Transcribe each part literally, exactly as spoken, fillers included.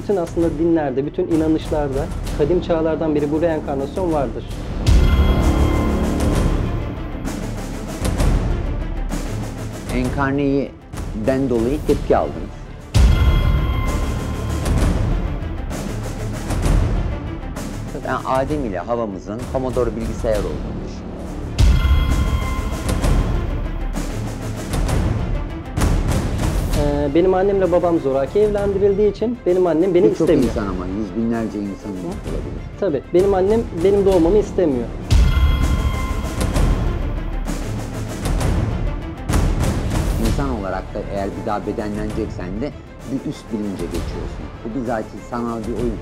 bütün aslında dinlerde, bütün inanışlarda kadim çağlardan beri bu reenkarnasyon vardır. Enkarneyden dolayı tepki aldınız. Ben Adem ile Havva'mızın Commodore bilgisayar olduğunu düşünüyorum. Ee, benim annemle babam zoraki evlendirildiği için benim annem beni Çok istemiyor. insan ama yüz binlerce insan olabilir. Tabii benim annem benim doğmamı istemiyor. İnsan olarak da eğer bir daha bedenleneceksen de bir üst bilince geçiyorsun. Bu bizatihi sanal bir oyun.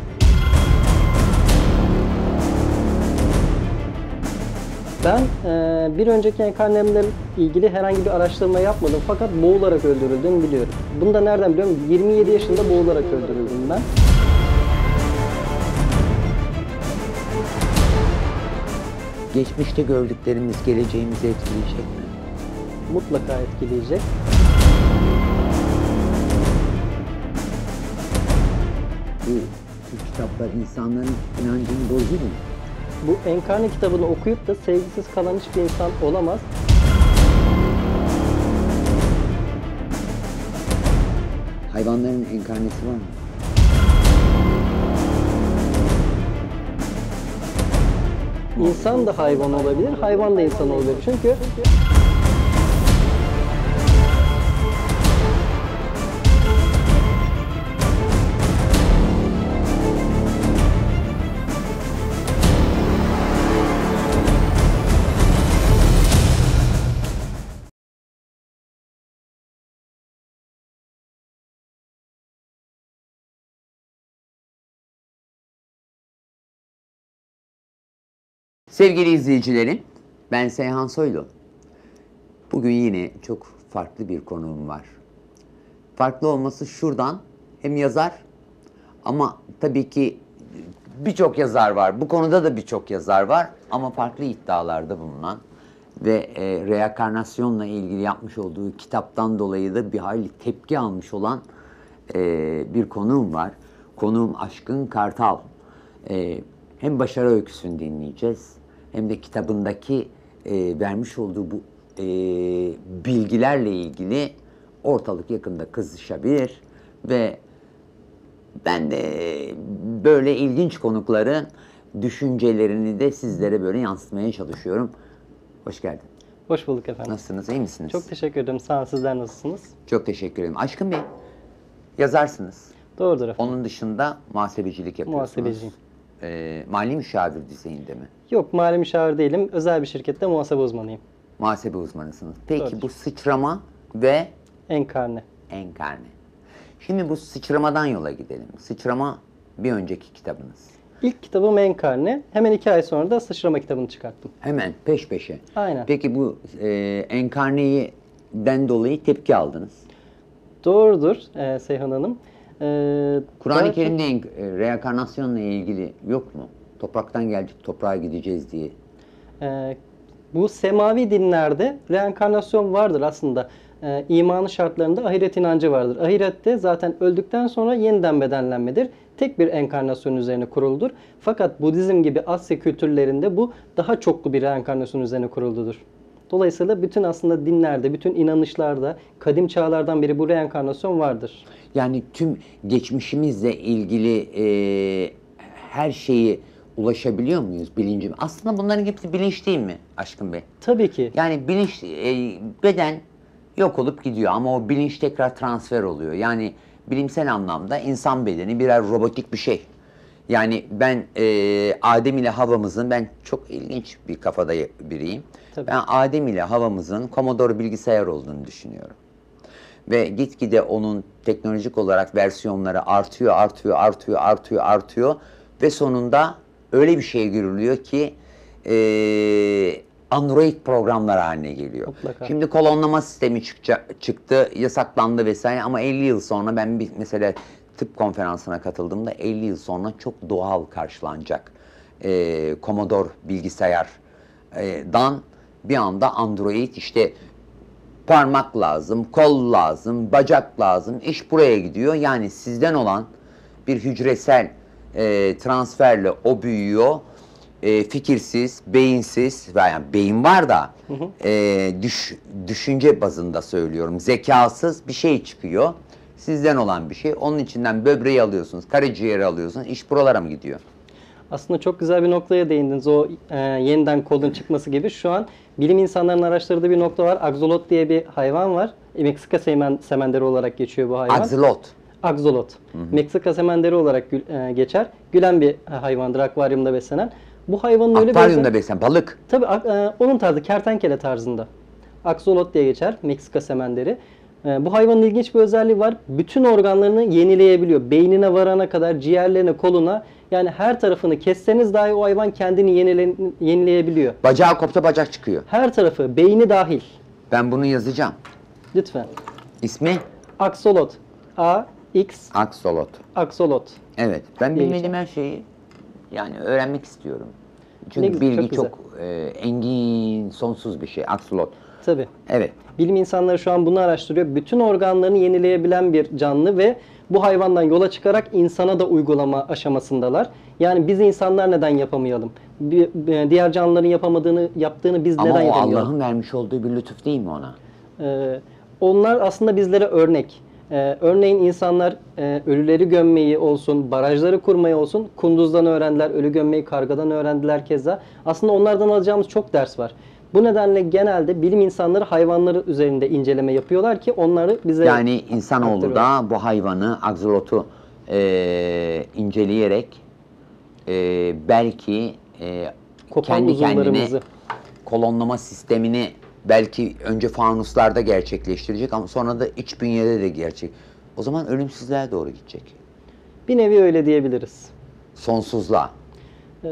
Ben e, bir önceki enkarnemle ilgili herhangi bir araştırma yapmadım fakat boğularak öldürüldüğümü biliyorum. Bunu da nereden biliyorum? yirmi yedi yaşında boğularak öldürüldüm ben. Geçmişte gördüklerimiz geleceğimizi etkileyecek mi? Mutlaka etkileyecek. Bu tür kitaplar insanların inancını bozuyor mu? Bu enkarne kitabını okuyup da sevgisiz kalan hiçbir insan olamaz. Hayvanların enkarnesi var mı? İnsan da hayvan olabilir, hayvan da insan olabilir. Çünkü Sevgili izleyicilerim, ben Seyhan Soylu. Bugün yine çok farklı bir konuğum var. Farklı olması şuradan, hem yazar ama tabii ki birçok yazar var. Bu konuda da birçok yazar var ama farklı iddialarda bulunan ve e, reenkarnasyonla ilgili yapmış olduğu kitaptan dolayı da bir hayli tepki almış olan e, bir konuğum var. Konuğum Aşkın Kartal. E, hem başarı öyküsünü dinleyeceğiz hem de kitabındaki e, vermiş olduğu bu e, bilgilerle ilgili ortalık yakında kızışabilir ve ben de böyle ilginç konukların düşüncelerini de sizlere böyle yansıtmaya çalışıyorum. Hoş geldin. hoş bulduk efendim. Nasılsınız, iyi misiniz? Çok teşekkür ederim. Sağ olun. Sizler nasılsınız? Çok teşekkür ederim. Aşkın Bey, yazarsınız. Doğrudur efendim. Onun dışında muhasebecilik yapıyorsunuz. Muhasebeciyim. Ee, mali müşavir düzeyinde mi? Yok, mali müşavir değilim. Özel bir şirkette muhasebe uzmanıyım. Muhasebe uzmanısınız. Peki Doğrudur. bu sıçrama ve Enkarne. enkarne. Şimdi bu sıçramadan yola gidelim. Sıçrama bir önceki kitabınız. İlk kitabım Enkarne. Hemen iki ay sonra da Sıçrama kitabını çıkarttım. Hemen peş peşe. Aynen. Peki bu e, enkarneyden dolayı tepki aldınız. Doğrudur e, Seyhan Hanım. E, Kur'an-ı daha- Kerim'de en- e, reenkarnasyonla ilgili yok mu? Topraktan geldik, toprağa gideceğiz diye. e, bu semavi dinlerde reenkarnasyon vardır aslında. E, imanı şartlarında ahiret inancı vardır. Ahirette zaten öldükten sonra yeniden bedenlenmedir. Tek bir enkarnasyon üzerine kuruludur. Fakat Budizm gibi Asya kültürlerinde bu daha çoklu bir reenkarnasyon üzerine kuruludur. Dolayısıyla bütün aslında dinlerde, bütün inanışlarda kadim çağlardan beri bu reenkarnasyon vardır. Yani tüm geçmişimizle ilgili e, her şeyi ulaşabiliyor muyuz bilincim? Aslında bunların hepsi bilinç değil mi Aşkın Bey? Tabii ki. Yani bilinç, e, beden yok olup gidiyor ama o bilinç tekrar transfer oluyor. Yani bilimsel anlamda insan bedeni birer robotik bir şey. Yani ben e, Adem ile Havva'mızın, ben çok ilginç bir kafada biriyim. Tabii. Ben Adem ile Havva'mızın Commodore bilgisayar olduğunu düşünüyorum. Ve gitgide onun teknolojik olarak versiyonları artıyor, artıyor, artıyor, artıyor, artıyor. Ve sonunda öyle bir şeye görülüyor ki e, Android programlar haline geliyor. Mutlaka. Şimdi kolonlama sistemi çıkça, çıktı, yasaklandı vesaire ama elli yıl sonra ben bir mesela tıp konferansına katıldığımda elli yıl sonra çok doğal karşılanacak e, Commodore bilgisayardan bir anda Android işte parmak lazım, kol lazım, bacak lazım. İş buraya gidiyor. Yani sizden olan bir hücresel e, transferle o büyüyor. E, fikirsiz, beyinsiz, yani beyin var da hı hı. E, düş, düşünce bazında söylüyorum. Zekasız bir şey çıkıyor. Sizden olan bir şey. Onun içinden böbreği alıyorsunuz, karaciğeri alıyorsunuz. İş buralara mı gidiyor? Aslında çok güzel bir noktaya değindiniz. O e, yeniden kolun çıkması gibi. Şu an bilim insanlarının araştırdığı bir nokta var. Axolot diye bir hayvan var. Meksika semen, semenderi olarak geçiyor bu hayvan. Axolot. Axolot. Hı hı. Meksika semenderi olarak gül, e, geçer. Gülen bir hayvandır, akvaryumda beslenen. Bu hayvanın öyle akvaryumda beslenen balık. Tabii e, onun tarzı, kertenkele tarzında. Axolot diye geçer. Meksika semenderi. E, bu hayvanın ilginç bir özelliği var. Bütün organlarını yenileyebiliyor. Beynine varana kadar, ciğerlerine, koluna, yani her tarafını kesseniz dahi o hayvan kendini yenile, yenileyebiliyor. Bacağı kopsa bacak çıkıyor. Her tarafı, beyni dahil. Ben bunu yazacağım. Lütfen. İsmi? Axolot. A, X. Axolot. Axolot. Evet. Ben bilmediğim her şeyi yani öğrenmek istiyorum. Çünkü ne, bilgi çok, çok e, engin, sonsuz bir şey. Axolot. Tabii. Evet. Bilim insanları şu an bunu araştırıyor. Bütün organlarını yenileyebilen bir canlı ve bu hayvandan yola çıkarak insana da uygulama aşamasındalar. Yani biz insanlar neden yapamayalım? Bir, diğer canlıların yapamadığını, yaptığını biz Ama neden yapamayalım? yapamayalım? Ama Allah'ın vermiş olduğu bir lütuf değil mi ona? Ee, onlar aslında bizlere örnek. Ee, örneğin insanlar e, ölüleri gömmeyi olsun, barajları kurmayı olsun, kunduzdan öğrendiler, ölü gömmeyi kargadan öğrendiler keza. Aslında onlardan alacağımız çok ders var. Bu nedenle genelde bilim insanları hayvanları üzerinde inceleme yapıyorlar ki onları bize yani insanoğlu da bu hayvanı, Axolot'u e, inceleyerek e, belki e, kendi kendine kolonlama sistemini belki önce fanuslarda gerçekleştirecek ama sonra da iç bünyede de gerçek. O zaman ölümsüzlüğe doğru gidecek. Bir nevi öyle diyebiliriz. Sonsuzluğa. Ee,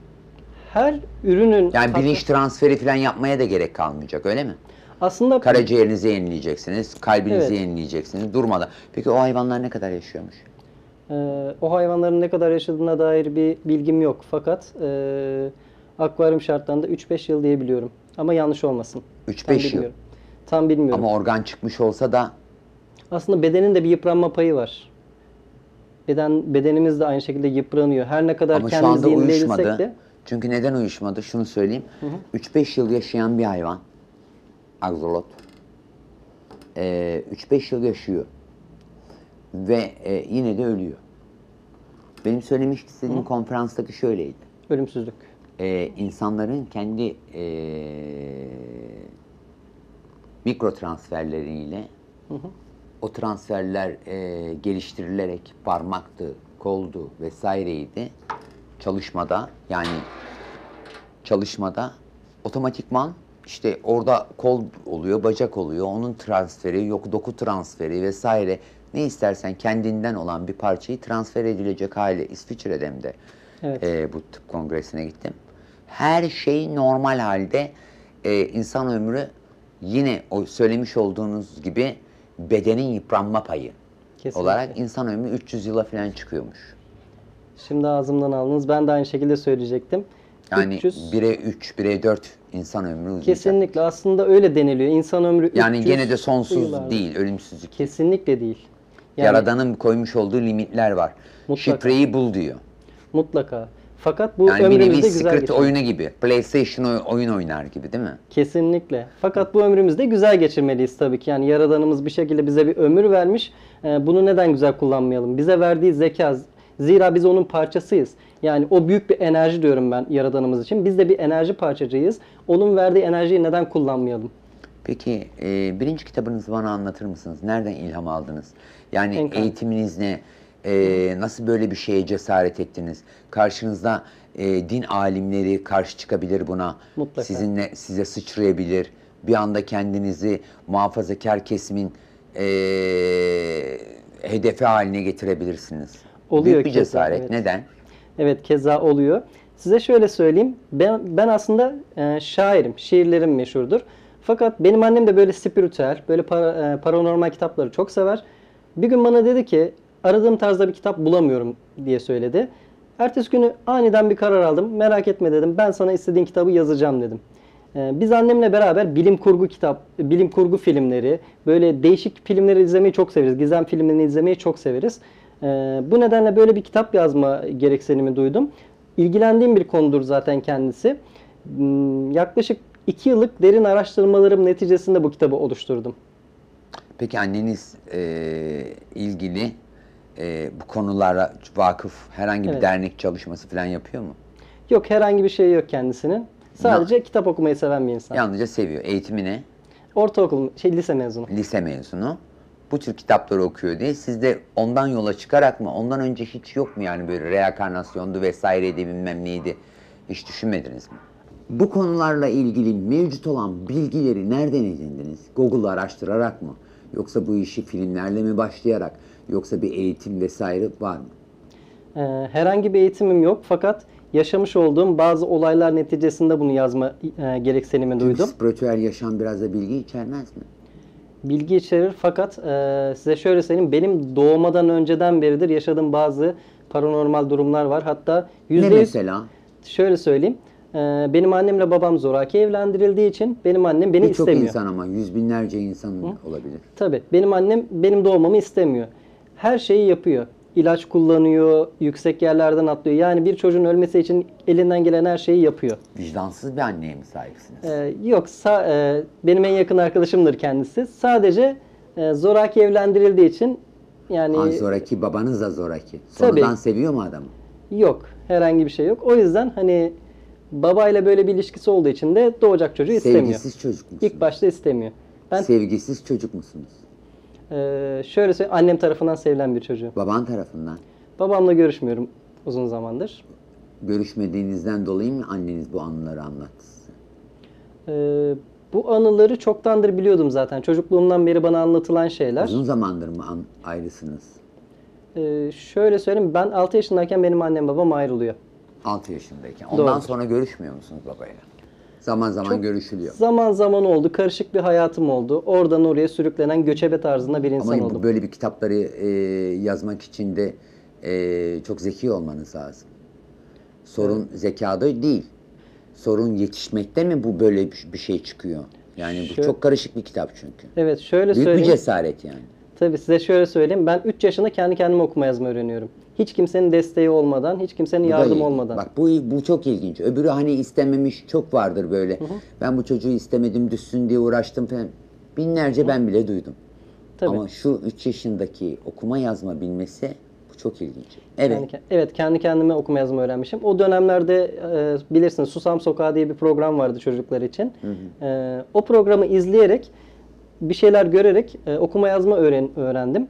her ürünün... Yani bilinç transferi falan yapmaya da gerek kalmayacak, öyle mi? Aslında... Karaciğerinizi yenileyeceksiniz, kalbinizi evet. yenileyeceksiniz durmadan. Peki o hayvanlar ne kadar yaşıyormuş? Ee, o hayvanların ne kadar yaşadığına dair bir bilgim yok. Fakat e, akvaryum şartlarında üç beş yıl diye biliyorum. Ama yanlış olmasın. üç beş yıl? Tam bilmiyorum. Ama organ çıkmış olsa da... Aslında bedenin de bir yıpranma payı var. Beden Bedenimiz de aynı şekilde yıpranıyor. Her ne kadar ama kendimizi yenileyebilsek de... Çünkü neden uyuşmadı? Şunu söyleyeyim. üç beş yıl yaşayan bir hayvan, Axolot, e, üç beş yıl yaşıyor ve e, yine de ölüyor. Benim söylemek istediğim Hı. konferanstaki şöyleydi. Ölümsüzlük. E, insanların kendi e, mikro transferleriyle hı hı. o transferler e, geliştirilerek parmaktı, koldu vesaireydi. Çalışmada yani çalışmada otomatikman işte orada kol oluyor, bacak oluyor, onun transferi, yok doku transferi vesaire ne istersen kendinden olan bir parçayı transfer edilecek hale İsviçre'de de evet. e, bu tıp kongresine gittim. Her şey normal halde e, insan ömrü yine o söylemiş olduğunuz gibi bedenin yıpranma payı Kesinlikle. olarak insan ömrü üç yüz yıla falan çıkıyormuş. Şimdi ağzımdan aldınız. Ben de aynı şekilde söyleyecektim. Yani bire üç, bire dört insan ömrü uzayacak. Kesinlikle. Aslında öyle deniliyor. İnsan ömrü yani üç yüz gene de sonsuz yıllarda. Değil, ölümsüzlük. Kesinlikle değil. Yani, Yaradan'ın koymuş olduğu limitler var. Mutlaka. Şifreyi bul diyor. Mutlaka. Fakat bu yani ömrümüzde güzel geçiyor. Yani bir geçiyor. oyunu gibi. PlayStation oyun oynar gibi değil mi? Kesinlikle. Fakat bu ömrümüzde güzel geçirmeliyiz tabii ki. Yani Yaradanımız bir şekilde bize bir ömür vermiş. Bunu neden güzel kullanmayalım? Bize verdiği zeka, zira biz onun parçasıyız. Yani o büyük bir enerji diyorum ben Yaradanımız için. Biz de bir enerji parçacığıyız. Onun verdiği enerjiyi neden kullanmayalım? Peki e, birinci kitabınızı bana anlatır mısınız? Nereden ilham aldınız? Yani Enkar. eğitiminiz ne? E, nasıl böyle bir şeye cesaret ettiniz? Karşınızda e, din alimleri karşı çıkabilir buna. Mutlaka. Sizinle size sıçrayabilir. Bir anda kendinizi muhafazakar kesimin e, hedefi haline getirebilirsiniz. Oluyor Büyük bir keza, cesaret. Evet. Neden? Evet, keza oluyor. Size şöyle söyleyeyim. Ben, ben aslında e, şairim. Şiirlerim meşhurdur. Fakat benim annem de böyle spiritüel, böyle para, e, paranormal kitapları çok sever. Bir gün bana dedi ki, aradığım tarzda bir kitap bulamıyorum diye söyledi. Ertesi günü aniden bir karar aldım. Merak etme dedim. Ben sana istediğin kitabı yazacağım dedim. E, biz annemle beraber bilim kurgu kitap, bilim kurgu filmleri, böyle değişik filmleri izlemeyi çok severiz. Gizem filmlerini izlemeyi çok severiz. Ee, bu nedenle böyle bir kitap yazma gereksinimi duydum. İlgilendiğim bir konudur zaten kendisi. Hmm, Yaklaşık iki yıllık derin araştırmalarım neticesinde bu kitabı oluşturdum. Peki anneniz e, ilgili e, bu konulara vakıf herhangi bir Evet. dernek çalışması falan yapıyor mu? Yok, herhangi bir şey yok kendisinin. Sadece kitap okumayı seven bir insan. Yalnızca seviyor. Eğitimi ne? Ortaokul, şey lise mezunu. Lise mezunu. Bu tür kitapları okuyor diye. Siz de ondan yola çıkarak mı? Ondan önce hiç yok mu yani böyle reenkarnasyondu vesaireydi bilmem neydi? Hiç düşünmediniz mi? Bu konularla ilgili mevcut olan bilgileri nereden edindiniz? Google'da araştırarak mı? Yoksa bu işi filmlerle mi başlayarak? Yoksa bir eğitim vesaire var mı? Ee, herhangi bir eğitimim yok fakat yaşamış olduğum bazı olaylar neticesinde bunu yazma e, gereksinimi Çünkü duydum. spiritüel yaşam biraz da bilgi içermez mi? Bilgi içerir fakat e, size şöyle söyleyeyim, benim doğmadan önceden beridir yaşadığım bazı paranormal durumlar var. Hatta Ne yüzde yüz mesela? şöyle söyleyeyim, e, benim annemle babam zoraki evlendirildiği için benim annem beni Birçok istemiyor. insan ama yüz binlerce insan olabilir. Tabii benim annem benim doğmamı istemiyor. Her şeyi yapıyor. İlaç kullanıyor, yüksek yerlerden atlıyor. Yani bir çocuğun ölmesi için elinden gelen her şeyi yapıyor. Vicdansız bir anneye mi sahipsiniz? Ee, yok, sa- e, benim en yakın arkadaşımdır kendisi. Sadece e, zoraki evlendirildiği için yani Ha, zoraki, babanız da zoraki. Sonradan Tabii. seviyor mu adamı? yok. Herhangi bir şey yok. O yüzden hani babayla böyle bir ilişkisi olduğu için de doğacak çocuğu istemiyor. Sevgisiz çocuk musunuz? İlk başta istemiyor. Ben Sevgisiz çocuk musunuz? e, şöyle söyleyeyim, annem tarafından sevilen bir çocuğum. Baban tarafından. Babamla görüşmüyorum uzun zamandır. Görüşmediğinizden dolayı mı anneniz bu anıları anlattı size? Ee, bu anıları çoktandır biliyordum zaten. Çocukluğumdan beri bana anlatılan şeyler. Uzun zamandır mı an- ayrısınız? Ee, şöyle söyleyeyim, ben altı yaşındayken benim annem babam ayrılıyor. altı yaşındayken. Ondan Doğrudur. sonra görüşmüyor musunuz babayla? Zaman zaman görüşülüyor. Zaman zaman oldu, karışık bir hayatım oldu. Oradan oraya sürüklenen göçebe tarzında bir insan Ama oldum. bu- böyle bir kitapları e, yazmak için de e, çok zeki olmanız lazım. Sorun zekada değil. Sorun yetişmekte mi bu böyle bir bir şey çıkıyor? Yani bu Şö- çok karışık bir kitap çünkü. Evet, şöyle Büyük bir söyleyeyim. cesaret yani. Tabii size şöyle söyleyeyim. Ben üç yaşında kendi kendime okuma yazma öğreniyorum. Hiç kimsenin desteği olmadan, hiç kimsenin Bu da yardımı ilginç. olmadan. Bak bu bu çok ilginç. Öbürü hani istememiş çok vardır böyle. Ben bu çocuğu istemedim düşsün diye uğraştım falan. Binlerce ben bile duydum. Tabii. Ama şu üç yaşındaki okuma yazma bilmesi bu çok ilginç. Evet. Kendi, ke- evet, kendi kendime okuma yazma öğrenmişim. O dönemlerde e, bilirsiniz Susam Sokağı diye bir program vardı çocuklar için. E, o programı izleyerek, bir şeyler görerek e, okuma yazma öğren, öğrendim.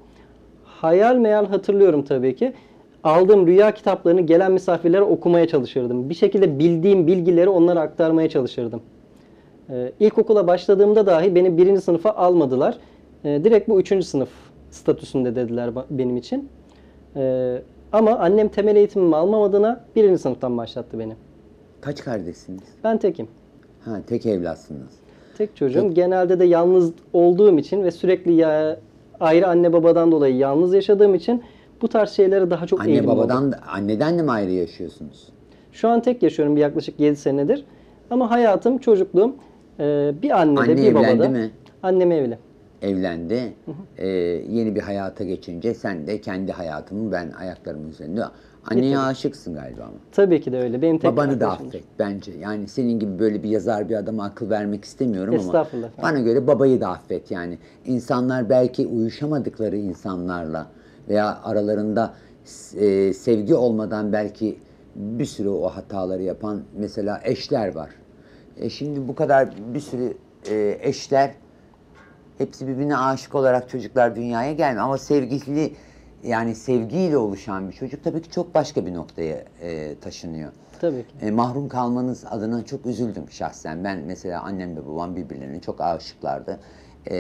Hayal meyal hatırlıyorum tabii ki. Aldığım rüya kitaplarını gelen misafirlere okumaya çalışırdım. Bir şekilde bildiğim bilgileri onlara aktarmaya çalışırdım. E, ilkokula başladığımda dahi beni birinci sınıfa almadılar. E, direkt bu üçüncü sınıf statüsünde dediler ba- benim için. Ee, ama annem temel eğitimimi almam adına birinci sınıftan başlattı beni. Kaç kardeşsiniz? Ben tekim. Ha, tek evlatsınız. Tek çocuğum. Genelde de yalnız olduğum için ve sürekli ya, ayrı anne babadan dolayı yalnız yaşadığım için bu tarz şeylere daha çok Anne eğilim oldu. babadan da, anneden de mi ayrı yaşıyorsunuz? Şu an tek yaşıyorum bir yaklaşık yedi senedir. Ama hayatım, çocukluğum e, bir annede Anne bir babada. evlendi mi? Annem evli. Evlendi. Ee, yeni bir hayata geçince sen de kendi hayatımı ben ayaklarımın üzerinde. Anneye Getirdim. aşıksın galiba ama. Tabii ki de öyle. Benim tek Babanı da arkadaşımdır. affet bence. Yani senin gibi böyle bir yazar bir adama akıl vermek istemiyorum ama Estağfurullah efendim. bana göre babayı da affet yani. İnsanlar belki uyuşamadıkları insanlarla veya aralarında e, sevgi olmadan belki bir sürü o hataları yapan mesela eşler var. E şimdi bu kadar bir sürü e, eşler hepsi birbirine aşık olarak çocuklar dünyaya gelmiyor ama sevgili yani sevgiyle oluşan bir çocuk tabii ki çok başka bir noktaya e, taşınıyor. Tabii ki. E, mahrum kalmanız adına çok üzüldüm şahsen. Ben mesela annem ve babam birbirlerine çok aşıklardı. E,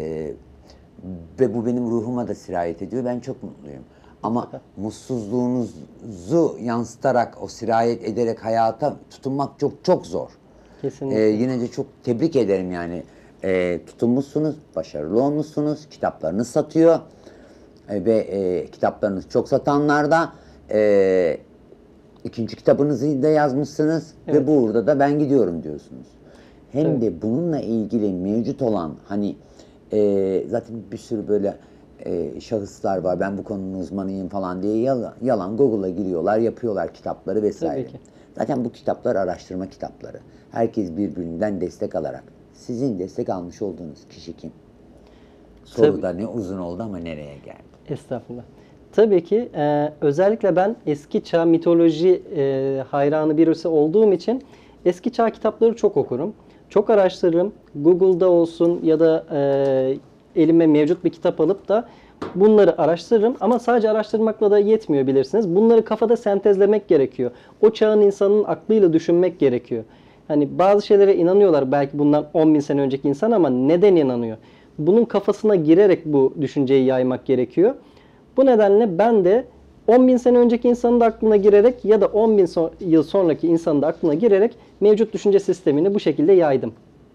ve bu benim ruhuma da sirayet ediyor. Ben çok mutluyum. Ama mutsuzluğunuzu yansıtarak, o sirayet ederek hayata tutunmak çok çok zor. Kesinlikle. E, yine de çok tebrik ederim yani. E, tutunmuşsunuz, başarılı olmuşsunuz, kitaplarınız satıyor. E, ve e, kitaplarınızı çok satanlar da e, ikinci kitabınızı da yazmışsınız Evet. ve bu uğurda da ben gidiyorum diyorsunuz. Hem Evet. de bununla ilgili mevcut olan hani e, zaten bir sürü böyle e, şahıslar var. Ben bu konunun uzmanıyım falan diye yalan, yalan Google'a giriyorlar, yapıyorlar kitapları vesaire. Tabii ki. Zaten bu kitaplar araştırma kitapları. Herkes birbirinden destek alarak. Sizin destek almış olduğunuz kişi kim? Soru da ne uzun oldu ama nereye geldi? Estağfurullah. Tabii ki e, özellikle ben eski çağ mitoloji e, hayranı birisi olduğum için eski çağ kitapları çok okurum. Çok araştırırım. Google'da olsun ya da e, elime mevcut bir kitap alıp da bunları araştırırım. Ama sadece araştırmakla da yetmiyor bilirsiniz. Bunları kafada sentezlemek gerekiyor. O çağın insanın aklıyla düşünmek gerekiyor. Hani bazı şeylere inanıyorlar belki bundan on bin sene önceki insan ama neden inanıyor? Bunun kafasına girerek bu düşünceyi yaymak gerekiyor. Bu nedenle ben de on bin sene önceki insanın da aklına girerek ya da on bin so- yıl sonraki insanın da aklına girerek mevcut düşünce sistemini bu şekilde yaydım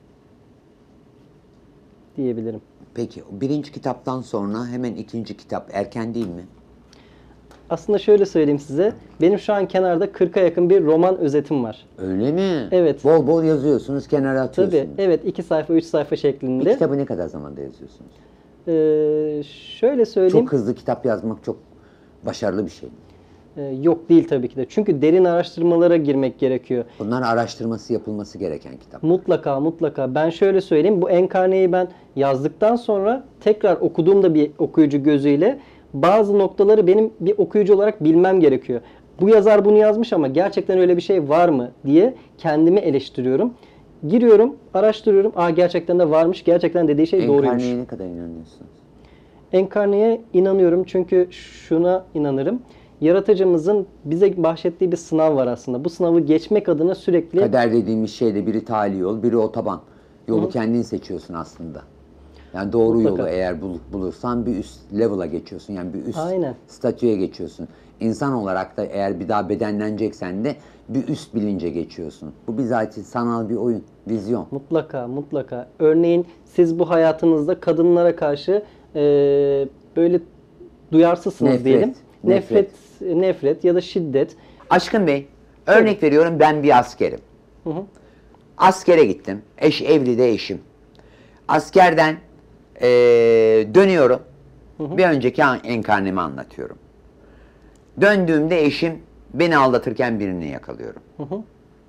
diyebilirim. Peki birinci kitaptan sonra hemen ikinci kitap erken değil mi? Aslında şöyle söyleyeyim size. Benim şu an kenarda kırka yakın bir roman özetim var. Öyle mi? Evet. Bol bol yazıyorsunuz, kenara atıyorsunuz. Tabii, evet, iki sayfa, üç sayfa Bir şeklinde. kitabı ne kadar zamanda yazıyorsunuz? Ee, şöyle söyleyeyim. Çok hızlı kitap yazmak çok başarılı bir şey. Ee, yok değil tabii ki de. Çünkü derin araştırmalara girmek gerekiyor. Bunlar araştırması yapılması gereken kitap. Mutlaka mutlaka. Ben şöyle söyleyeyim. Bu Enkarne'yi ben yazdıktan sonra tekrar okuduğumda bir okuyucu gözüyle bazı noktaları benim bir okuyucu olarak bilmem gerekiyor. Bu yazar bunu yazmış ama gerçekten öyle bir şey var mı diye kendimi eleştiriyorum. Giriyorum, araştırıyorum. Aa gerçekten de varmış. Gerçekten dediği şey doğruymuş. Enkarne'ye ne kadar inanıyorsunuz? Enkarne'ye inanıyorum çünkü şuna inanırım. Yaratıcımızın bize bahşettiği bir sınav var aslında. Bu sınavı geçmek adına sürekli... Kader dediğimiz şeyde biri tali yol, biri otoban. Yolu Hı. kendin seçiyorsun aslında. Yani doğru Mutlaka. yolu eğer bul, bulursan bir üst level'a geçiyorsun. Yani bir üst Aynen. statüye geçiyorsun. İnsan olarak da eğer bir daha bedenleneceksen de bir üst bilince geçiyorsun. Bu bizatihi sanal bir oyun, vizyon. Mutlaka, mutlaka. Örneğin siz bu hayatınızda kadınlara karşı e, böyle duyarsızsınız Nefret, diyelim. nefret. Nefret, nefret ya da şiddet. Aşkın Bey, örnek veriyorum ben bir askerim. Hı hı. Askere gittim. Eş, evli de eşim. Askerden eee, dönüyorum. Hı hı. Bir önceki an- enkarnemi anlatıyorum. Döndüğümde eşim beni aldatırken birini yakalıyorum. Hı hı.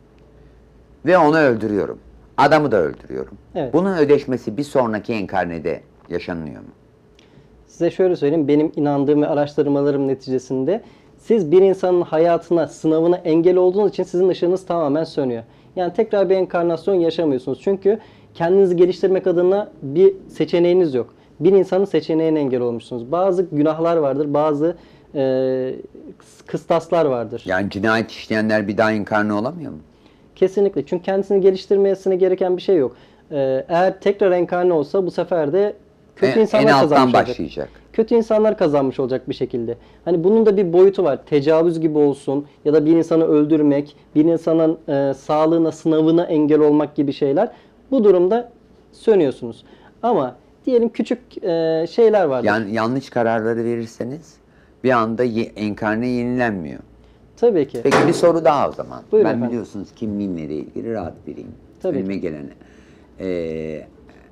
Ve onu öldürüyorum. Adamı da öldürüyorum. Evet. Bunun ödeşmesi bir sonraki enkarnede yaşanıyor mu? Size şöyle söyleyeyim. Benim inandığım ve araştırmalarım neticesinde siz bir insanın hayatına, sınavına engel olduğunuz için sizin ışığınız tamamen sönüyor. Yani tekrar bir enkarnasyon yaşamıyorsunuz. Çünkü kendinizi geliştirmek adına bir seçeneğiniz yok. Bir insanın seçeneğine engel olmuşsunuz. Bazı günahlar vardır, bazı e, kıstaslar vardır. Yani cinayet işleyenler bir daha enkarne olamıyor mu? Kesinlikle. Çünkü kendisini geliştirmesine gereken bir şey yok. Ee, eğer tekrar enkarne olsa bu sefer de kötü En, insanlar en alttan kazanmış olacak. başlayacak. Kötü insanlar kazanmış olacak bir şekilde. Hani bunun da bir boyutu var. Tecavüz gibi olsun ya da bir insanı öldürmek, bir insanın e, sağlığına, sınavına engel olmak gibi şeyler. Bu durumda sönüyorsunuz. Ama diyelim küçük e, şeyler vardır. Yani yanlış kararları verirseniz bir anda ye, enkarne yenilenmiyor. Tabii ki. Peki bir soru daha o zaman. Buyurun ben efendim. biliyorsunuz kimliğimle ilgili rahat biriyim. Tabii Önüme ki. gelene. Ee,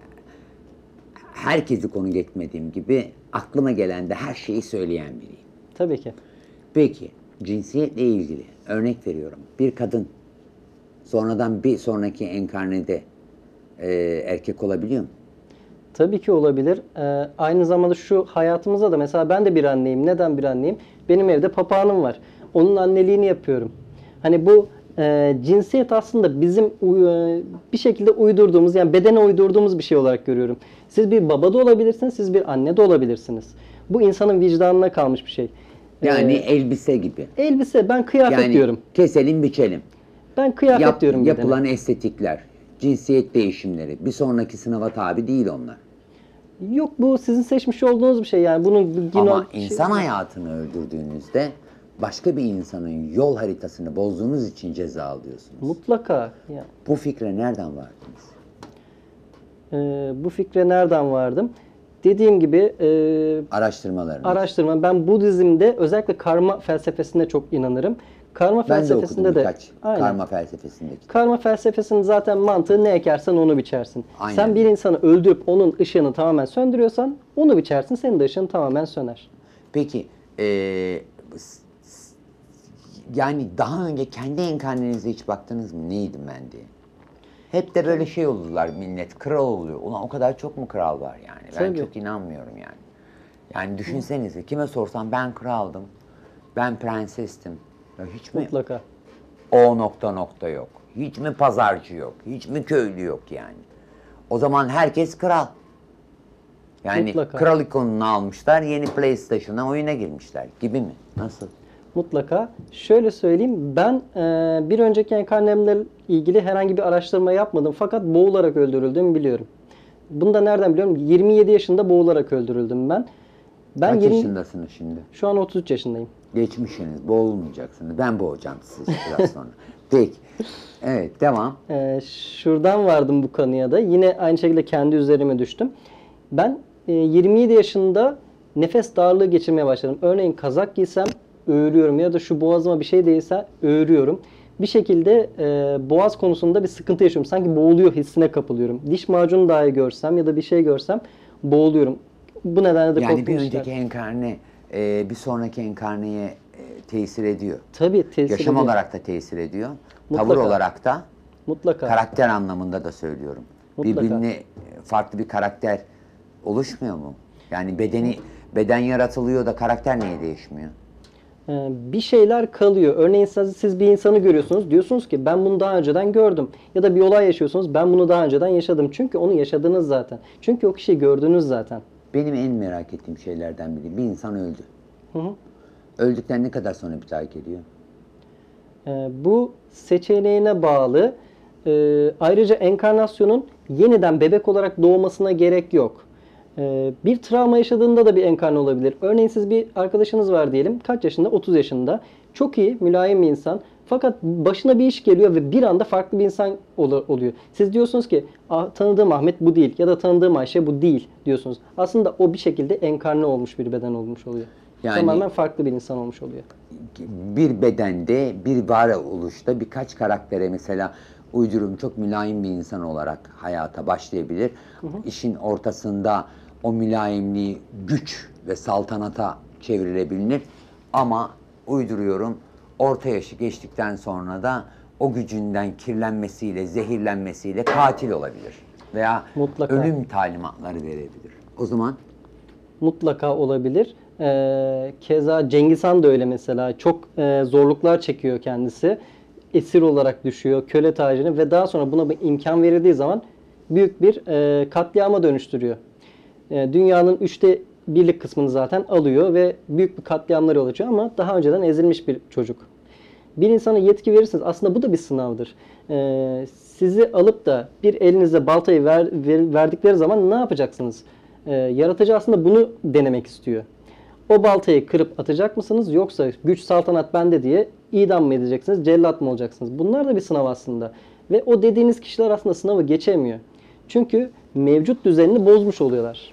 herkesi konu etmediğim gibi aklıma gelen de her şeyi söyleyen biriyim. Tabii ki. Peki cinsiyetle ilgili örnek veriyorum. Bir kadın sonradan bir sonraki enkarnede e, erkek olabiliyor mu? Tabii ki olabilir. Ee, aynı zamanda şu hayatımızda da mesela ben de bir anneyim. Neden bir anneyim? Benim evde papağanım var. Onun anneliğini yapıyorum. Hani bu e, cinsiyet aslında bizim e, bir şekilde uydurduğumuz, yani bedene uydurduğumuz bir şey olarak görüyorum. Siz bir baba da olabilirsiniz, siz bir anne de olabilirsiniz. Bu insanın vicdanına kalmış bir şey. Yani Ee, elbise gibi. elbise, ben kıyafet Yani diyorum. keselim biçelim. Ben kıyafet Yap- diyorum bedene. yapılan estetikler, cinsiyet değişimleri bir sonraki sınava tabi değil onlar. Yok, bu sizin seçmiş olduğunuz bir şey yani. Bunun bir gün Ama şey- insan hayatını öldürdüğünüzde başka bir insanın yol haritasını bozduğunuz için ceza alıyorsunuz. mutlaka. Yani. Bu fikre nereden vardınız? Ee, bu fikre nereden vardım? Dediğim gibi e, Araştırmalarınız. araştırma. Ben Budizm'de özellikle karma felsefesine çok inanırım. Karma Ben de okudum felsefesinde de birkaç aynen. karma felsefesindeki. Karma felsefesinin zaten mantığı ne ekersen onu biçersin. Aynen. Sen bir insanı öldürüp onun ışığını tamamen söndürüyorsan onu biçersin, senin de ışığın tamamen söner. Peki eee, s- s- yani daha önce kendi enkarnenize hiç baktınız mı? Neydim ben diye. Hep de böyle şey olurlar millet, kral oluyor. Ulan o kadar çok mu kral var yani? Ben Tabii. çok inanmıyorum yani. Yani düşünsenize kime sorsam ben kraldım, ben prensestim. Ya hiç mi Mutlaka. o nokta nokta yok? Hiç mi pazarcı yok? Hiç mi köylü yok yani? O zaman herkes kral. Yani Mutlaka. kral ikonunu almışlar, yeni PlayStation'a oyuna girmişler gibi mi? Nasıl? Mutlaka. Şöyle söyleyeyim, ben e, bir önceki enkarnemle ilgili herhangi bir araştırma yapmadım fakat boğularak öldürüldüğümü biliyorum. Bunu da nereden biliyorum? yirmi yedi yaşında boğularak öldürüldüm ben. Ben Kaç yirmi yaşındasınız şimdi? Şu an otuz üç yaşındayım. Geçmişsiniz, boğulmayacaksınız. Ben boğacağım sizi biraz sonra. Peki. Evet, devam. Ee, şuradan vardım bu kanıya da. Yine aynı şekilde kendi üzerime düştüm. Ben e, yirmi yedi yaşında nefes darlığı geçirmeye başladım. Örneğin kazak giysem öğürüyorum ya da şu boğazıma bir şey değilse öğürüyorum. Bir şekilde e, boğaz konusunda bir sıkıntı yaşıyorum. Sanki boğuluyor hissine kapılıyorum. Diş macunu dahi görsem ya da bir şey görsem boğuluyorum. Bu nedenle de Yani korktuğum bir işler. önceki enkarne e, bir sonraki enkarneye e, tesir ediyor. Tabii tesir Yaşam ediyor. olarak da tesir ediyor. Tavır Mutlaka. olarak da, Mutlaka. karakter anlamında da söylüyorum. Mutlaka. Birbirine farklı bir karakter oluşmuyor mu? Yani bedeni beden yaratılıyor da karakter niye değişmiyor? Ee, bir şeyler kalıyor. Örneğin siz, siz bir insanı görüyorsunuz. Diyorsunuz ki ben bunu daha önceden gördüm. Ya da bir olay yaşıyorsunuz. Ben bunu daha önceden yaşadım. Çünkü onu yaşadınız zaten. Çünkü o kişiyi gördünüz zaten. Benim en merak ettiğim şeylerden biri. Bir insan öldü. Hı hı. Öldükten ne kadar sonra bir daha geliyor? Ee, bu seçeneğine bağlı. Ee, ayrıca enkarnasyonun yeniden bebek olarak doğmasına gerek yok. Ee, bir travma yaşadığında da bir enkarne olabilir. Örneğin siz bir arkadaşınız var diyelim. Kaç yaşında? otuz yaşında. Çok iyi, mülayim bir insan. Fakat başına bir iş geliyor ve bir anda farklı bir insan ol- oluyor. Siz diyorsunuz ki "Ah, tanıdığım Ahmet bu değil ya da tanıdığım Ayşe bu değil" diyorsunuz. Aslında o bir şekilde enkarne olmuş bir beden olmuş oluyor. Yani- Tamamen farklı bir insan olmuş oluyor. Bir bedende, bir varoluşta birkaç karaktere mesela uydurum çok mülayim bir insan olarak hayata başlayabilir. İşin ortasında o mülayimliği güç ve saltanata çevrilebilir. Ama uyduruyorum orta yaşı geçtikten sonra da o gücünden kirlenmesiyle, zehirlenmesiyle katil olabilir. Veya Mutlaka. ölüm talimatları verebilir. O zaman Mutlaka olabilir. Ee, keza Cengiz Han da öyle mesela. Çok e, zorluklar çekiyor kendisi. Esir olarak düşüyor, köle tacını ve daha sonra buna bir imkan verildiği zaman büyük bir e, katliama dönüştürüyor. E, dünyanın üçte birlik kısmını zaten alıyor ve büyük bir katliamlar yol açıyor ama daha önceden ezilmiş bir çocuk. Bir insana yetki verirsiniz. Aslında bu da bir sınavdır. Ee, sizi alıp da bir elinize baltayı ver, ver- verdikleri zaman ne yapacaksınız? Ee, yaratıcı aslında bunu denemek istiyor. O baltayı kırıp atacak mısınız yoksa güç saltanat bende diye idam mı edeceksiniz, cellat mı olacaksınız? Bunlar da bir sınav aslında. Ve o dediğiniz kişiler aslında sınavı geçemiyor. Çünkü mevcut düzenini bozmuş oluyorlar.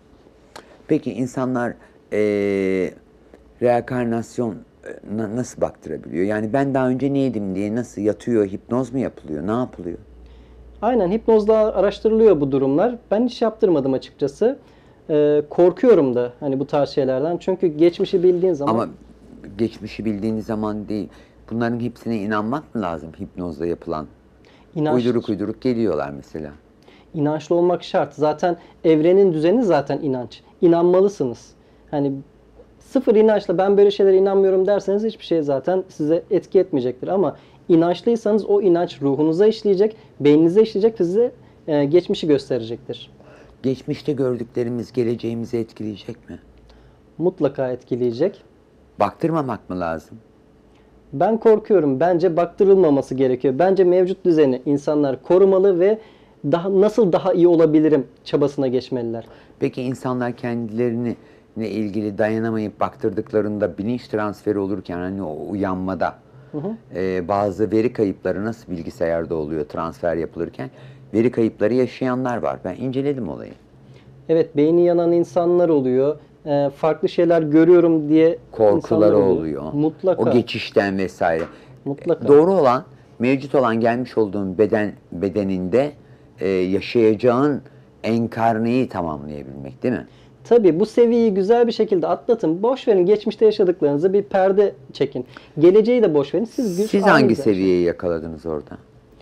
peki insanlar eee reenkarnasyon e, na- nasıl baktırabiliyor? Yani ben daha önce neydim diye nasıl yatıyor, hipnoz mu yapılıyor, ne yapılıyor? Aynen hipnozla araştırılıyor bu durumlar. Ben hiç yaptırmadım açıkçası. Ee, korkuyorum da hani bu tarz şeylerden. Çünkü geçmişi bildiğin zaman Ama geçmişi bildiğiniz zaman değil. Bunların hepsine inanmak mı lazım hipnozla yapılan? inanç, Uyduruk uyduruk geliyorlar mesela. inançlı olmak şart. Zaten evrenin düzeni zaten inanç. İnanmalısınız. Hani sıfır inançla ben böyle şeylere inanmıyorum derseniz hiçbir şey zaten size etki etmeyecektir. Ama inançlıysanız o inanç ruhunuza işleyecek, beyninize işleyecek ve size e, geçmişi gösterecektir. Geçmişte gördüklerimiz geleceğimizi etkileyecek mi? Mutlaka etkileyecek. Baktırmamak mı lazım? Ben korkuyorum. Bence baktırılmaması gerekiyor. Bence mevcut düzeni insanlar korumalı ve daha nasıl daha iyi olabilirim çabasına geçmeliler. Peki insanlar kendilerini ne ilgili dayanamayıp baktırdıklarında bilinç transferi olurken hani o uyanmada e, bazı veri kayıpları nasıl bilgisayarda oluyor transfer yapılırken veri kayıpları yaşayanlar var. Ben inceledim olayı. Evet, beyni yanan insanlar oluyor. e, farklı şeyler görüyorum diye Korkuları insanlar oluyor. Mutlaka. O geçişten vesaire. Mutlaka. Doğru olan, mevcut olan gelmiş olduğun beden bedeninde e, yaşayacağın enkarneyi tamamlayabilmek, değil mi? Tabii bu seviyeyi güzel bir şekilde atlatın. Boş verin geçmişte yaşadıklarınızı, bir perde çekin. Geleceği de boş verin. Siz güç Siz hangi anınızda yaşayın. seviyeyi yakaladınız orada?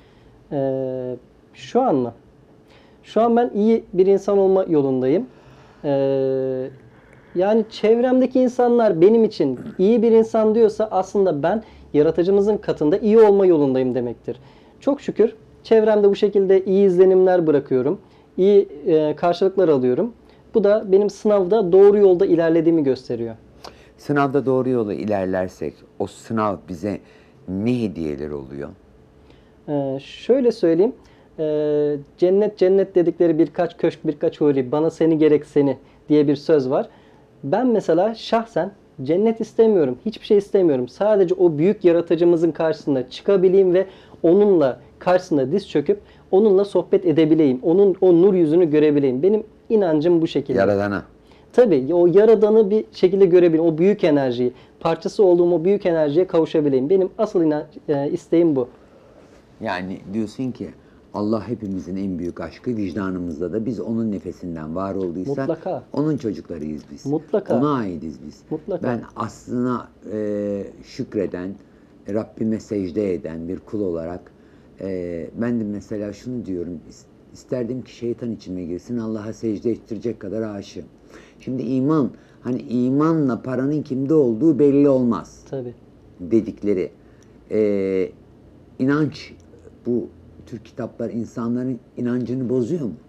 Ee, şu an mı? Şu an ben iyi bir insan olma yolundayım. Ee, yani çevremdeki insanlar benim için iyi bir insan diyorsa aslında ben yaratıcımızın katında iyi olma yolundayım demektir. Çok şükür çevremde bu şekilde iyi izlenimler bırakıyorum. İyi e, karşılıklar alıyorum. Bu da benim sınavda doğru yolda ilerlediğimi gösteriyor. Sınavda doğru yola ilerlersek o sınav bize ne hediyeler oluyor? Ee, şöyle söyleyeyim. Ee, cennet cennet dedikleri birkaç köşk, birkaç huri, bana seni gerek seni diye bir söz var. Ben mesela şahsen cennet istemiyorum. Hiçbir şey istemiyorum. Sadece o büyük yaratıcımızın karşısında çıkabileyim ve onunla karşısında diz çöküp onunla sohbet edebileyim. Onun o nur yüzünü görebileyim. Benim inancım bu şekilde. Yaradana. Tabii o yaradanı bir şekilde görebileyim. O büyük enerjiyi, parçası olduğum o büyük enerjiye kavuşabileyim. Benim asıl inan, e, isteğim bu. Yani diyorsun ki Allah hepimizin en büyük aşkı, vicdanımızda da biz onun nefesinden var olduysak Mutlaka. onun çocuklarıyız biz. Mutlaka. Ona aitiz biz. Mutlaka. Ben aslına e, şükreden, Rabbime secde eden bir kul olarak e, ben de mesela şunu diyorum, is- isterdim ki şeytan içime girsin, Allah'a secde ettirecek kadar aşığım. Şimdi iman, hani imanla paranın kimde olduğu belli olmaz Tabii. dedikleri e, inanç, bu tür kitaplar insanların inancını bozuyor mu?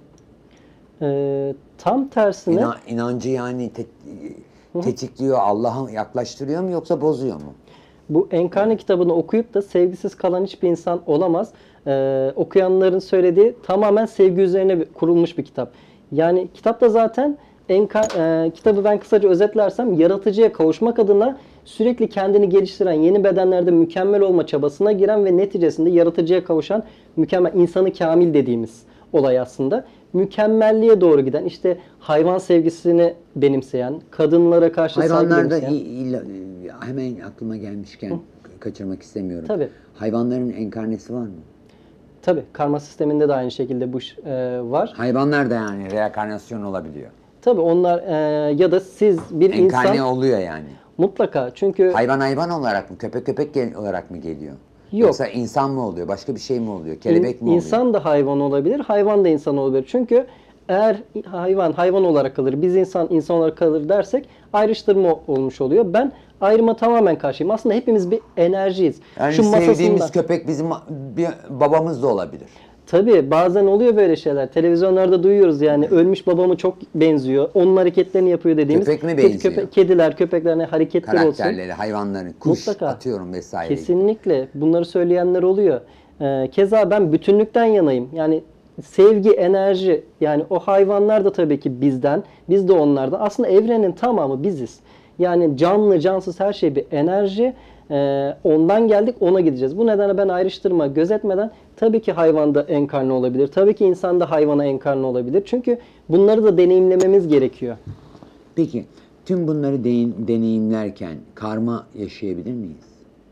Ee, tam tersine İna, inancı yani te, tetikliyor, Allah'a yaklaştırıyor mu yoksa bozuyor mu? bu Enkarne kitabını okuyup da sevgisiz kalan hiçbir insan olamaz. Ee, okuyanların söylediği tamamen sevgi üzerine bir- kurulmuş bir kitap. Yani kitapta zaten Enka, e, kitabı ben kısaca özetlersem yaratıcıya kavuşmak adına sürekli kendini geliştiren, yeni bedenlerde mükemmel olma çabasına giren ve neticesinde yaratıcıya kavuşan mükemmel, insanı kamil dediğimiz olay aslında. Mükemmelliğe doğru giden, işte hayvan sevgisini benimseyen, kadınlara karşı saygı Hayvanlarda benimseyen. i- illa- hemen aklıma gelmişken kaçırmak istemiyorum. Tabii. Hayvanların enkarnesi var mı? Tabii karma sisteminde de aynı şekilde bu e, var. Hayvanlar da yani reenkarnasyon olabiliyor. Tabii onlar e, ya da siz bir Enkarne insan oluyor yani. mutlaka, çünkü Hayvan hayvan olarak mı, köpek köpek gel- olarak mı geliyor? Yok. Yoksa insan mı oluyor, başka bir şey mi oluyor, kelebek in- mi oluyor? insan da hayvan olabilir, hayvan da insan olabilir. Çünkü eğer hayvan hayvan olarak kalır, biz insan insan olarak kalır dersek ayrıştırma olmuş oluyor. Ben ayrıma tamamen karşıyım. Aslında hepimiz bir enerjiyiz. Yani Şu sevdiğimiz masasında- köpek bizim bir babamız da olabilir. Tabii bazen oluyor böyle şeyler. Televizyonlarda duyuyoruz yani ölmüş babamı çok benziyor. Onun hareketlerini yapıyor dediğimiz. Köpek mi kötü benziyor? köpe- kediler, köpeklerine hareketleri olsun. Karakterleri, hayvanların, kuş Mutlaka. atıyorum vesaire. Kesinlikle bunları söyleyenler oluyor. Ee, keza ben bütünlükten yanayım. Yani sevgi, enerji, yani o hayvanlar da tabii ki bizden, biz de onlardan. Aslında evrenin tamamı biziz. Yani canlı, cansız her şey bir enerji. Ee, ondan geldik, ona gideceğiz. Bu nedenle ben ayrıştırma gözetmeden tabii ki hayvanda enkarne olabilir. Tabii ki insan da hayvana enkarne olabilir. Çünkü bunları da deneyimlememiz gerekiyor. Peki tüm bunları deyin- deneyimlerken karma yaşayabilir miyiz?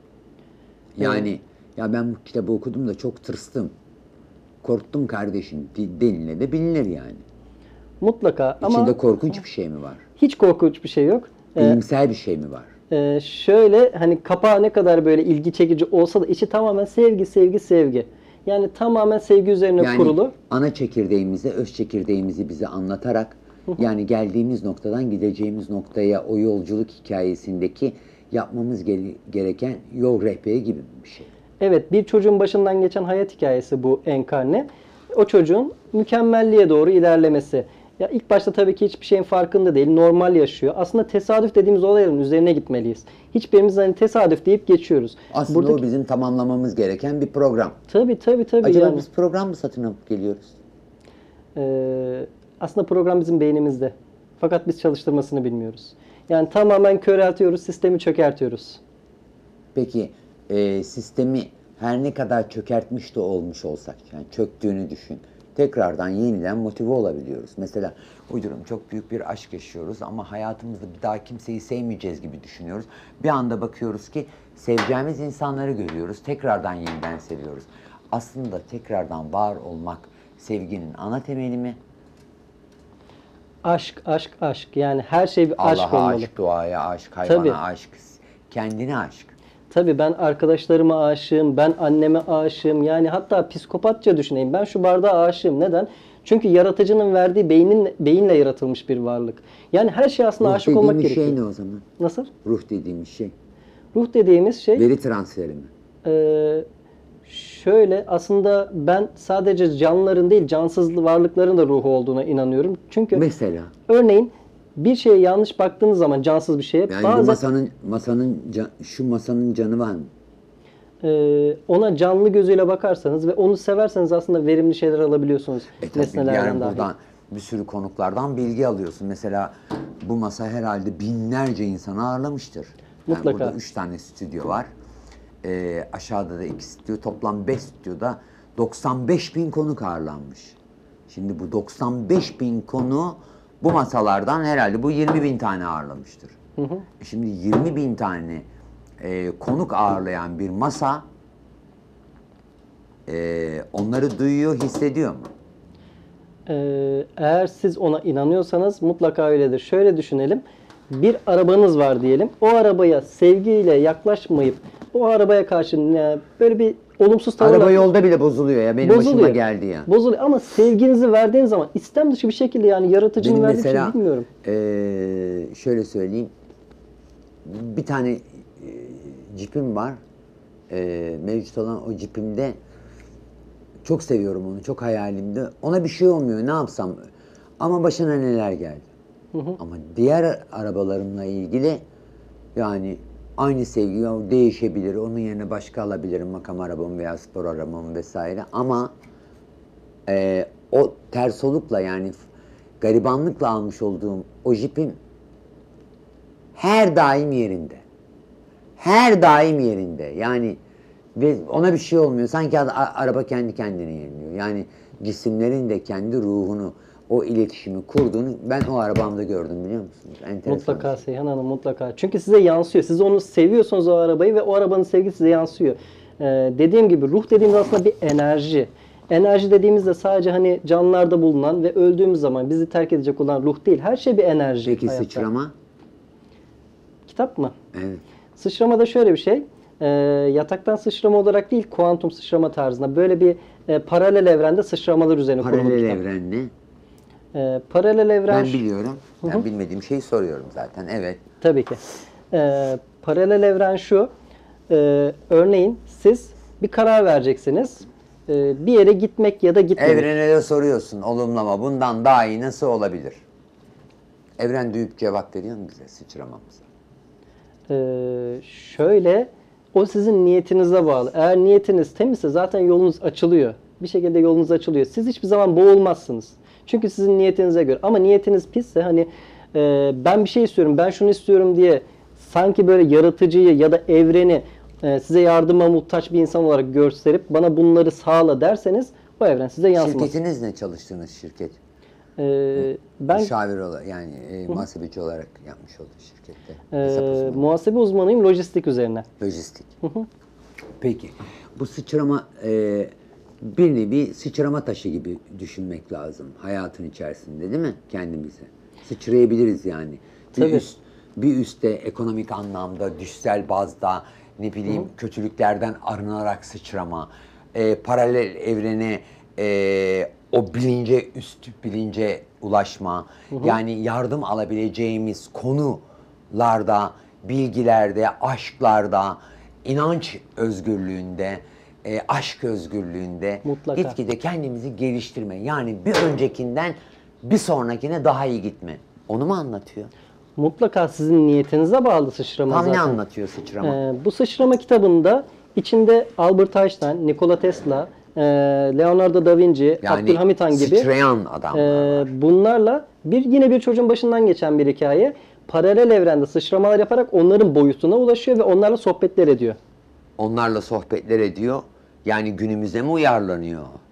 Yani ya ben bu kitabı okudum da çok tırstım. Korktum kardeşim de- denilebilir de bilinir yani. Mutlaka ama İçinde korkunç bir şey mi var? hiç korkunç bir şey yok. Ee, Bilimsel bir şey mi var? Ee, şöyle hani kapağı ne kadar böyle ilgi çekici olsa da içi tamamen sevgi, sevgi, sevgi. Yani tamamen sevgi üzerine Yani kurulu. ana çekirdeğimizi, öz çekirdeğimizi bize anlatarak yani geldiğimiz noktadan gideceğimiz noktaya o yolculuk hikayesindeki yapmamız gere- gereken yol rehberi gibi bir şey. Evet, bir çocuğun başından geçen hayat hikayesi bu enkarne. O çocuğun mükemmelliğe doğru ilerlemesi. Ya ilk başta tabii ki hiçbir şeyin farkında değil, normal yaşıyor. Aslında tesadüf dediğimiz olayların üzerine gitmeliyiz. Hiçbirimiz hani tesadüf deyip geçiyoruz. Aslında Buradaki- o bizim tamamlamamız gereken bir program. Tabii tabii tabii Acaba yani. biz program mı satın alıp geliyoruz? Ee, aslında program bizim beynimizde. Fakat biz çalıştırmasını bilmiyoruz. Yani tamamen köreltiyoruz, sistemi çökertiyoruz. Peki e, sistemi her ne kadar çökertmiş de olmuş olsak, yani çöktüğünü düşün. tekrardan yeniden motive olabiliyoruz. Mesela uydurum çok büyük bir aşk yaşıyoruz ama hayatımızda bir daha kimseyi sevmeyeceğiz gibi düşünüyoruz. Bir anda bakıyoruz ki seveceğimiz insanları görüyoruz. Tekrardan yeniden seviyoruz. Aslında tekrardan var olmak sevginin ana temeli mi? Aşk, aşk, aşk. Yani her şey bir aşk Allah'a olmalı. aşk, duaya aşk, hayvana Tabii. aşk, kendine aşk. Tabii ben arkadaşlarıma aşığım, ben anneme aşığım. Yani hatta psikopatça düşüneyim. Ben şu bardağa aşığım. Neden? Çünkü yaratıcının verdiği beynin beyinle yaratılmış bir varlık. Yani her şey aslında Ruh aşık olmak dediğimiz gerekiyor. şey ne o zaman? Nasıl? Ruh dediğimiz şey. Ruh dediğimiz şey Veri transferi mi? Ee, şöyle aslında ben sadece canlıların değil cansız varlıkların da ruhu olduğuna inanıyorum. Çünkü Mesela. örneğin bir şeye yanlış baktığınız zaman cansız bir şeye Yani bu bazen masanın masanın ca- şu masanın canı var mı? e, ona canlı gözüyle bakarsanız ve onu severseniz aslında verimli şeyler alabiliyorsunuz E tabii nesnelerden yani dahi. buradan bir sürü konuklardan bilgi alıyorsun. Mesela bu masa herhalde binlerce insanı ağırlamıştır. Yani Mutlaka. burada üç tane stüdyo var. Ee, aşağıda da iki stüdyo. Toplam beş stüdyoda doksan beş bin konuk ağırlanmış. Şimdi bu doksan beş bin konu bu masalardan herhalde bu yirmi bin tane ağırlamıştır. Hı hı. E Şimdi yirmi bin tane e, konuk ağırlayan bir masa e, onları duyuyor, hissediyor mu? Ee, eğer siz ona inanıyorsanız mutlaka öyledir. Şöyle düşünelim. Bir arabanız var diyelim. O arabaya sevgiyle yaklaşmayıp o arabaya karşı e, böyle bir olumsuz tavırla Araba yolda bile bozuluyor ya. Benim başıma geldi ya. Bozuluyor ama sevginizi verdiğiniz zaman istem dışı bir şekilde yani yaratıcının Benim verdiği bir mesela şey bilmiyorum. eee, şöyle söyleyeyim. Bir tane eee, cipim var. Eee, mevcut olan o cipimde çok seviyorum onu. Çok hayalimde. Ona bir şey olmuyor. Ne yapsam? Ama başına neler geldi. Ama diğer arabalarımla ilgili yani aynı sevgi ya değişebilir. Onun yerine başka alabilirim. Makam arabamı veya spor arabamı vesaire. Ama eee, o ters olukla yani garibanlıkla almış olduğum o jipim her daim yerinde. Her daim yerinde. Yani ve ona bir şey olmuyor. Sanki a- araba kendi kendine yeniliyor. Yani cisimlerin de kendi ruhunu, o iletişimi kurduğunu ben o arabamda gördüm biliyor musunuz? Enteresan. Mutlaka Seyhan Hanım mutlaka. Çünkü size yansıyor. Siz onu seviyorsunuz o arabayı ve o arabanın sevgisi size yansıyor. Ee, dediğim gibi ruh dediğimiz aslında bir enerji. Enerji dediğimizde sadece hani canlılarda bulunan ve öldüğümüz zaman bizi terk edecek olan ruh değil. Her şey bir enerji. Peki hayatta. sıçrama? Kitap mı? Evet. Sıçrama da şöyle bir şey. E, yataktan sıçrama olarak değil, kuantum sıçrama tarzında böyle bir e, paralel evrende sıçramalar üzerine kurulu bir Paralel kitap. evren ne? E, paralel evren Ben biliyorum. Ben bilmediğim şeyi soruyorum zaten. Evet. tabii ki. E, paralel evren şu. e, örneğin siz bir karar vereceksiniz. E, bir yere gitmek ya da gitmemek. Evrene de soruyorsun. Olumlama. Bundan daha iyi nasıl olabilir? Evren duyup cevap veriyor mu bize sıçramamıza? Ee, şöyle, o sizin niyetinize bağlı. Eğer niyetiniz temizse zaten yolunuz açılıyor. Bir şekilde yolunuz açılıyor. Siz hiçbir zaman boğulmazsınız. Çünkü sizin niyetinize göre. Ama niyetiniz pisse hani e, ben bir şey istiyorum, ben şunu istiyorum diye sanki böyle yaratıcıyı ya da evreni e, size yardıma muhtaç bir insan olarak gösterip bana bunları sağla derseniz o evren size yansımaz. Şirketiniz ne, çalıştığınız şirket? Ee, ben Müşavir olarak yani e, muhasebeci olarak yapmış olduğu şirkette. Hesap e, uzmanı. muhasebe uzmanıyım lojistik üzerine. Lojistik. Peki bu sıçrama e, bir nevi sıçrama taşı gibi düşünmek lazım hayatın içerisinde değil mi kendimize? Sıçrayabiliriz yani. Bir Tabii. üst bir üstte ekonomik anlamda, düşsel bazda ne bileyim kötülüklerden arınarak sıçrama, e, paralel evrene e, o bilince, üst bilince ulaşma, yani yardım alabileceğimiz konularda, bilgilerde, aşklarda, inanç özgürlüğünde, e, aşk özgürlüğünde Mutlaka. gitgide kendimizi geliştirme. Yani bir öncekinden bir sonrakine daha iyi gitme. Onu mu anlatıyor? Mutlaka sizin niyetinize bağlı sıçrama Tam zaten. ne anlatıyor sıçrama? Ee, bu sıçrama kitabında içinde Albert Einstein, Nikola Tesla, e, Leonardo da Vinci, yani Abdülhamit Han gibi sıçrayan adamlar e, var. bunlarla bir yine bir çocuğun başından geçen bir hikaye. Paralel evrende sıçramalar yaparak onların boyutuna ulaşıyor ve onlarla sohbetler ediyor. Onlarla sohbetler ediyor. Yani günümüze mi uyarlanıyor?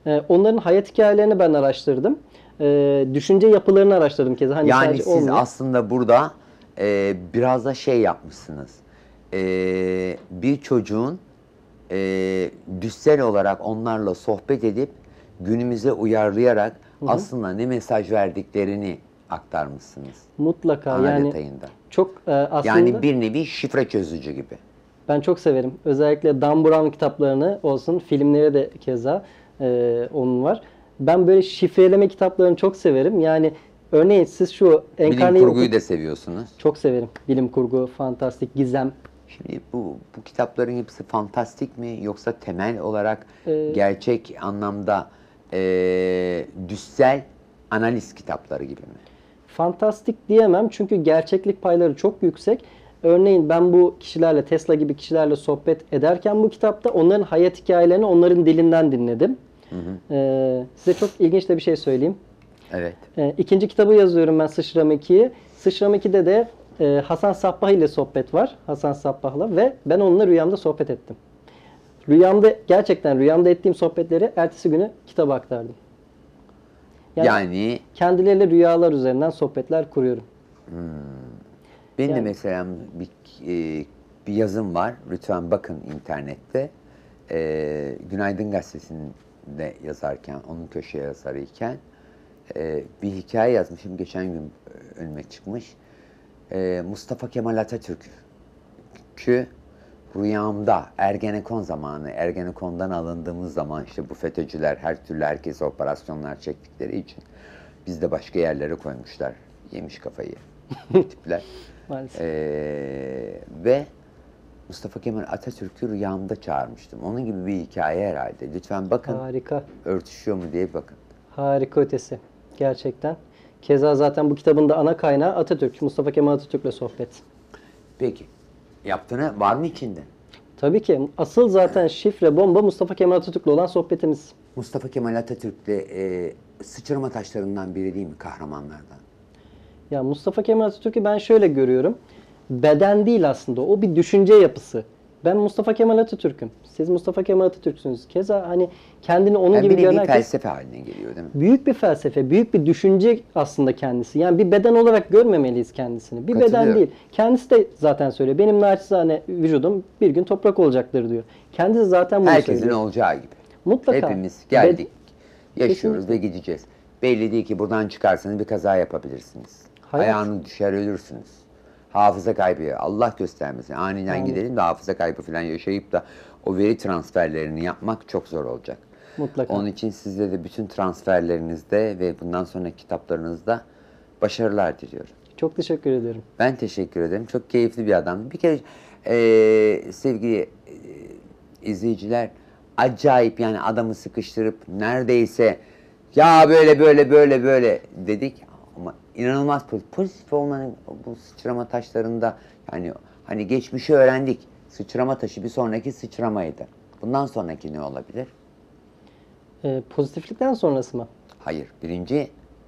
E, onların hayat hikayelerini ben araştırdım. E, düşünce yapılarını araştırdım keza. Hani Yani sadece siz olmuyor. aslında burada e, biraz da şey yapmışsınız. E, bir çocuğun e, düşsel olarak onlarla sohbet edip günümüze uyarlayarak aslında ne mesaj verdiklerini aktarmışsınız. Mutlaka Ana yani detayında. çok e, aslında Yani bir nevi şifre çözücü gibi. ben çok severim. Özellikle Dan Brown kitaplarını olsun, filmleri de keza e, onun var. Ben böyle şifreleme kitaplarını çok severim. Yani örneğin siz şu Bilim Enkarne'yi kurguyu okut- da seviyorsunuz. çok severim. Bilim kurgu, fantastik, gizem. Şimdi bu, bu kitapların hepsi fantastik mi yoksa temel olarak Ee, gerçek anlamda e, düşsel analiz kitapları gibi mi? Fantastik diyemem çünkü gerçeklik payları çok yüksek. Örneğin ben bu kişilerle, Tesla gibi kişilerle sohbet ederken bu kitapta onların hayat hikayelerini onların dilinden dinledim. Ee, size çok ilginç de bir şey söyleyeyim. Evet. Ee, ikinci kitabı yazıyorum ben Sıçrama ikiyi. Sıçrama ikide de e, Hasan Sabbah ile sohbet var. Hasan Sabbah'la ve ben onunla rüyamda sohbet ettim. Rüyamda, gerçekten rüyamda ettiğim sohbetleri ertesi günü kitaba aktardım. Yani, Yani, kendileriyle rüyalar üzerinden sohbetler kuruyorum. benim de yani- mesela bir, e, bir yazım var. Lütfen bakın internette. E, Günaydın Gazetesi'nde yazarken, onun köşe yazarıyken e, bir hikaye yazmışım. Geçen gün önüme çıkmış. E, Mustafa Kemal Atatürk'ü rüyamda Ergenekon zamanı, Ergenekon'dan alındığımız zaman işte bu FETÖ'cüler her türlü herkese operasyonlar çektikleri için biz de başka yerlere koymuşlar. Yemiş kafayı tipler. Maalesef. Ee, ve Mustafa Kemal Atatürk'ü rüyamda çağırmıştım. Onun gibi bir hikaye herhalde. Lütfen bakın, Harika. örtüşüyor mu diye bakın. Harika ötesi. Gerçekten. Keza zaten bu kitabın da ana kaynağı Atatürk. Mustafa Kemal Atatürk'le sohbet. Peki, yaptığını var mı içinde? Tabii ki. Asıl zaten şifre bomba Mustafa Kemal Atatürk'le olan sohbetimiz. Mustafa Kemal Atatürk'le e, sıçrama taşlarından biri değil mi kahramanlardan? Ya Mustafa Kemal Atatürk'ü ben şöyle görüyorum. Beden değil aslında. O bir düşünce yapısı. Ben Mustafa Kemal Atatürk'üm. Siz Mustafa Kemal Atatürk'sünüz. Keza hani kendini onun Yani gibi bir nevi gören herkes felsefe haline geliyor değil mi? büyük bir felsefe, büyük bir düşünce aslında kendisi. Yani bir beden olarak görmemeliyiz kendisini. Bir beden Katılıyorum. değil. Kendisi de zaten söylüyor. Benim naçizane vücudum bir gün toprak olacaktır diyor. Kendisi zaten bunu Herkesin söylüyor. olacağı gibi. Mutlaka. Hepimiz geldik, Bed- yaşıyoruz Kesinlikle. ve gideceğiz. Belli değil ki buradan çıkarsanız bir kaza yapabilirsiniz. Hayat. Ayağınız düşer ölürsünüz. Hafıza kaybı, Allah göstermesin. Aniden Amin. gidelim de hafıza kaybı falan yaşayıp da o veri transferlerini yapmak çok zor olacak. Mutlaka. Onun için sizde de bütün transferlerinizde ve bundan sonraki kitaplarınızda başarılar diliyorum. Çok teşekkür ediyorum. Ben teşekkür ederim. Çok keyifli bir adam. Bir kere eee, sevgili eee, izleyiciler acayip yani adamı sıkıştırıp neredeyse ya böyle böyle böyle böyle dedik ama inanılmaz poz- pozitif olmanın bu sıçrama taşlarında yani hani geçmişi öğrendik. Sıçrama taşı bir sonraki sıçramaydı. Bundan sonraki ne olabilir? Ee, pozitiflikten sonrası mı? Hayır. Birinci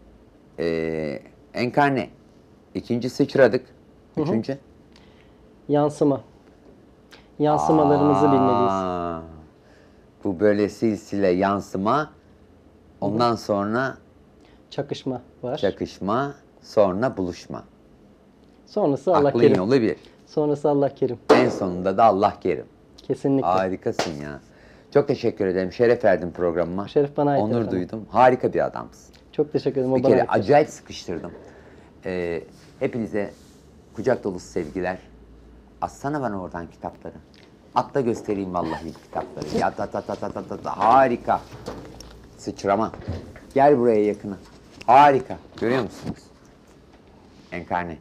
eee enkarne. İkinci sıçradık. Üçüncü. Yansıma. Yansımalarımızı bilmeliyiz. Aa, bu böyle silsile yansıma. Ondan sonra Çakışma var. çakışma, sonra buluşma. Sonrası Allah Aklın kerim. yolu bir. Sonrası Allah kerim. En sonunda da Allah kerim. Kesinlikle. Harikasın ya. Çok teşekkür ederim. Şeref verdin programıma. Şeref bana ait Onur efendim. duydum. Harika bir adamsın. Çok teşekkür ederim. O Bir bana kere ait. acayip sıkıştırdım. Ee, hepinize kucak dolusu sevgiler. Atsana bana oradan kitapları. At da göstereyim vallahi kitapları. Ya, at, at, at, at, at, at, at. Harika. Sıçrama. Gel buraya yakına. Harika. Görüyor musunuz? Enkarne.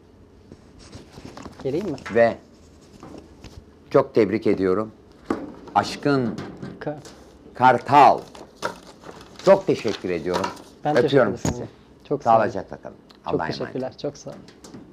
Geleyim mi? Ve çok tebrik ediyorum. Aşkın Ka- Kartal. Çok teşekkür ediyorum. Ben teşekkür Öpüyorum ederim. sizi. Çok sağ olun. Sağlıcakla kalın. Çok Allah'a emanet. teşekkürler. Çok sağ olun.